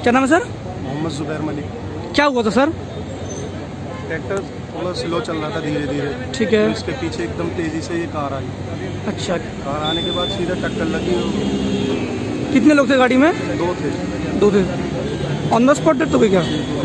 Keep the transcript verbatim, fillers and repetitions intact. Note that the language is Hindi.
क्या नाम है सर? मोहम्मद जुबैर मलिक। क्या हुआ था सर? ट्रैक्टर थोड़ा स्लो चल रहा था, धीरे धीरे। ठीक है। तो इसके पीछे एकदम तेज़ी से ये कार आई। अच्छा, कार आने के बाद सीधा टक्कर लगी। कितने लोग थे गाड़ी में? दो थे। दो थे। ऑन द स्पॉट डेथ हो गई क्या?